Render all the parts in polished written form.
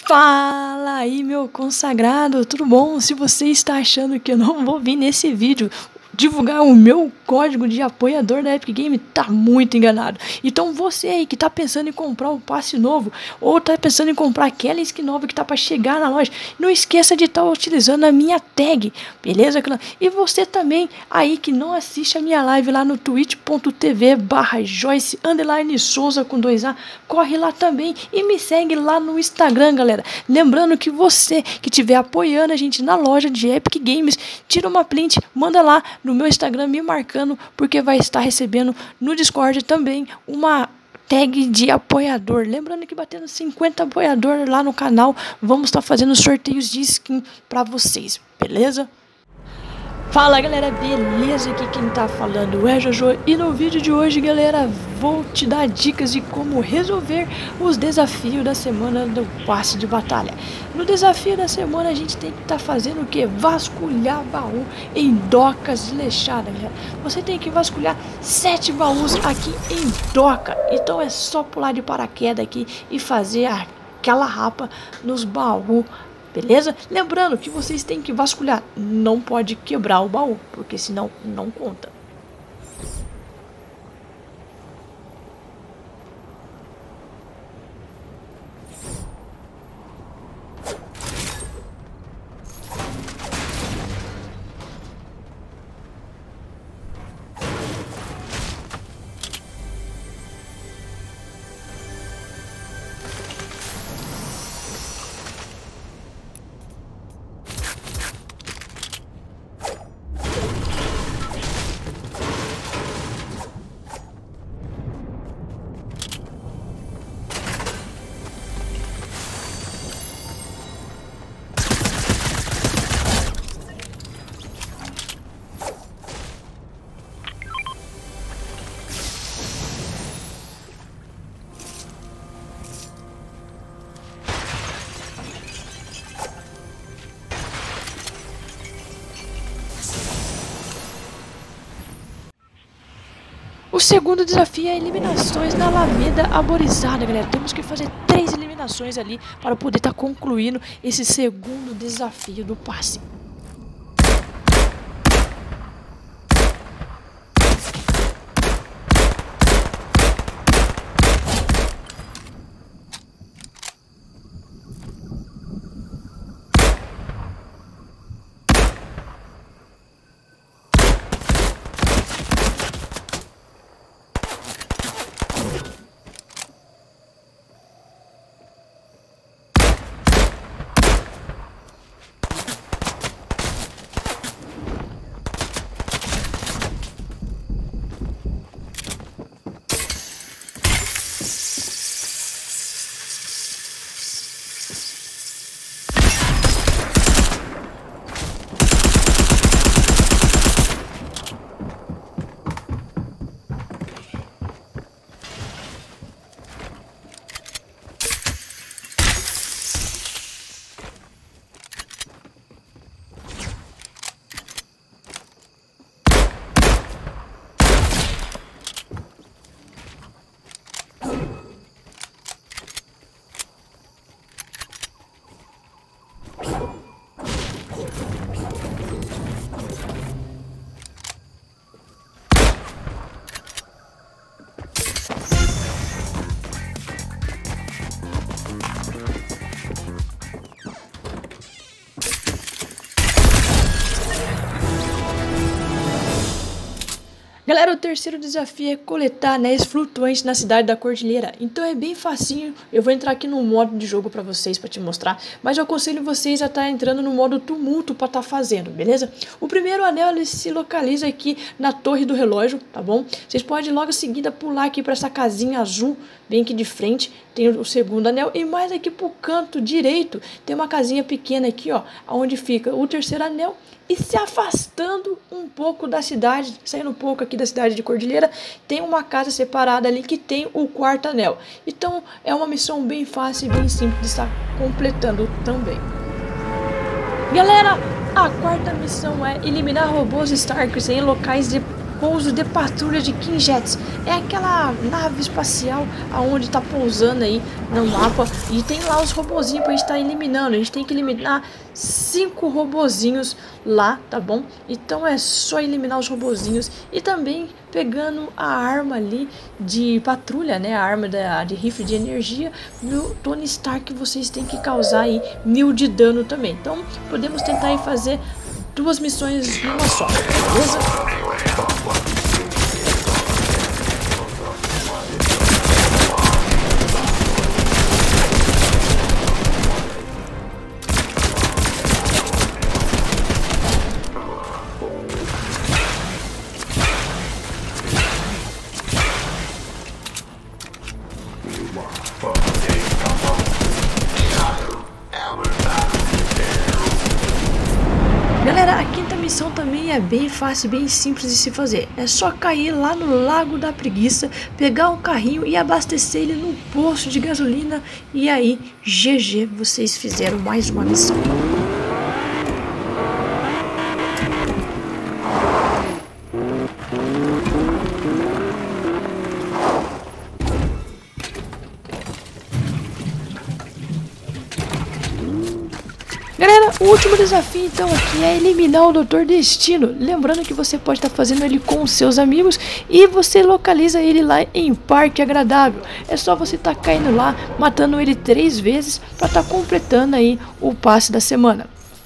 Fala aí, meu consagrado, tudo bom? Se você está achando que eu não vou vir nesse vídeo divulgar o meu código de apoiador da Epic Game, tá muito enganado. Então você aí que tá pensando em comprar um passe novo, ou tá pensando em comprar aquela skin nova que tá para chegar na loja, não esqueça de estar utilizando a minha tag, beleza, clã? E você também aí que não assiste a minha live lá no twitch.tv/Joyce_Souza com 2A, corre lá também e me segue lá no Instagram, galera. Lembrando que você que estiver apoiando a gente na loja de Epic Games, tira uma print, manda lá no meu Instagram me marcando, porque vai estar recebendo no Discord também uma tag de apoiador. Lembrando que batendo 50 apoiadores lá no canal, vamos estar fazendo sorteios de skin para vocês, beleza? Fala galera, beleza? Aqui quem tá falando é Jojo e no vídeo de hoje, galera, vou te dar dicas de como resolver os desafios da semana do passe de batalha. No desafio da semana a gente tem que estar fazendo o que? Vasculhar baú em docas de lechada, galera. Você tem que vasculhar 7 baús aqui em doca, então é só pular de paraquedas aqui e fazer aquela rapa nos baús. Beleza? Lembrando que vocês têm que vasculhar, não pode quebrar o baú, porque senão não conta. O segundo desafio é eliminações na Alameda Arborizada, galera. Temos que fazer 3 eliminações ali para poder estar concluindo esse segundo desafio do passe. Galera, o terceiro desafio é coletar anéis flutuantes na cidade da Cordilheira. Então é bem facinho. Eu vou entrar aqui no modo de jogo para vocês, para te mostrar. Mas eu aconselho vocês a estar entrando no modo tumulto para estar fazendo, beleza? O primeiro anel ele se localiza aqui na torre do relógio, tá bom? Vocês podem logo em seguida pular aqui para essa casinha azul, bem aqui de frente. Tem o segundo anel e mais aqui pro canto direito tem uma casinha pequena aqui, ó, onde fica o terceiro anel. E se afastando um pouco da cidade, saindo um pouco aqui da cidade de Cordilheira, tem uma casa separada ali que tem o quarto anel. Então é uma missão bem fácil e bem simples de estar completando também. Galera, a quarta missão é eliminar robôs Starks em locais de pouso de patrulha de Quinjets. É aquela nave espacial aonde tá pousando aí no mapa. E tem lá os robozinhos pra gente tá eliminando. A gente tem que eliminar 5 robozinhos lá, tá bom? Então é só eliminar os robozinhos. E também pegando a arma ali de patrulha, né? A arma de rifle de energia no Tony Stark, vocês têm que causar aí 1000 de dano também. Então podemos tentar aí fazer 2 missões numa só, beleza? Galera, a quinta missão também é bem fácil, bem simples de se fazer. É só cair lá no Lago da Preguiça, pegar um carrinho e abastecer ele no posto de gasolina. E aí, GG, vocês fizeram mais uma missão. Galera, o último desafio então aqui é eliminar o Dr. Destino. Lembrando que você pode estar fazendo ele com os seus amigos e você localiza ele lá em Parque Agradável. É só você estar caindo lá, matando ele 3 vezes para estar completando aí o passe da semana.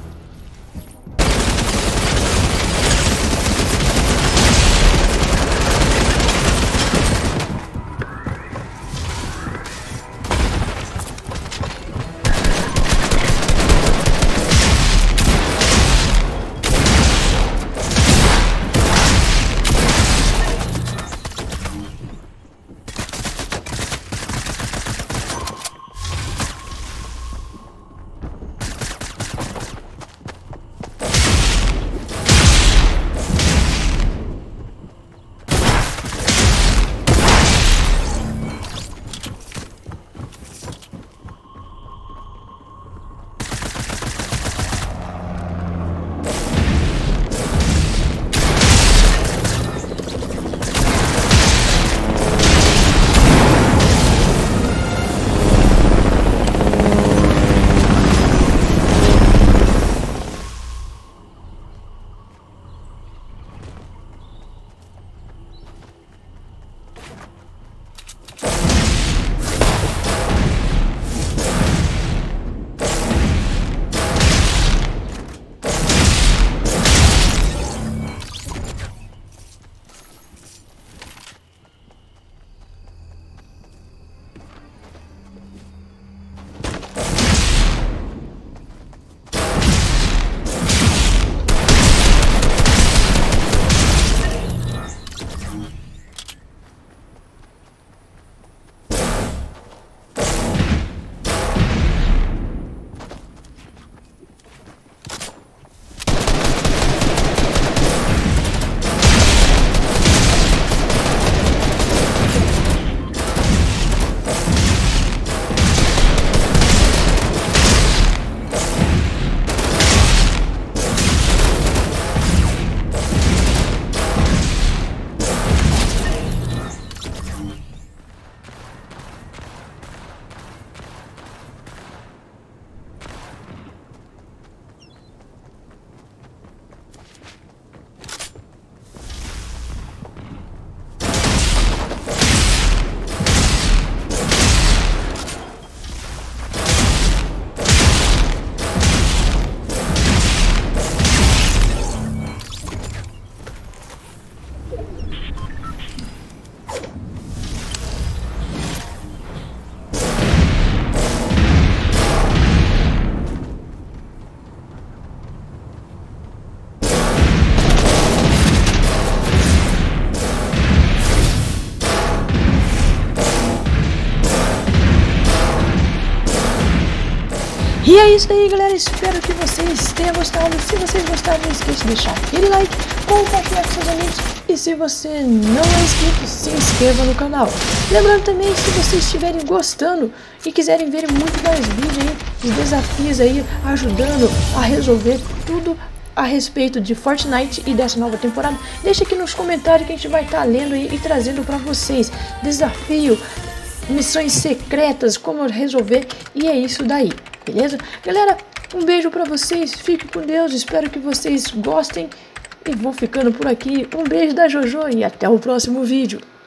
E é isso aí, galera, espero que vocês tenham gostado. Se vocês gostaram, não esqueça de deixar aquele like, compartilhar com seus amigos. E se você não é inscrito, se inscreva no canal. Lembrando também, se vocês estiverem gostando e quiserem ver muito mais vídeos aí, os desafios aí, ajudando a resolver tudo a respeito de Fortnite e dessa nova temporada, deixa aqui nos comentários que a gente vai estar lendo e trazendo para vocês. Desafio, missões secretas, como resolver, e é isso daí, beleza? Galera, um beijo para vocês, fiquem com Deus, espero que vocês gostem e vou ficando por aqui. Um beijo da Jojo e até o próximo vídeo.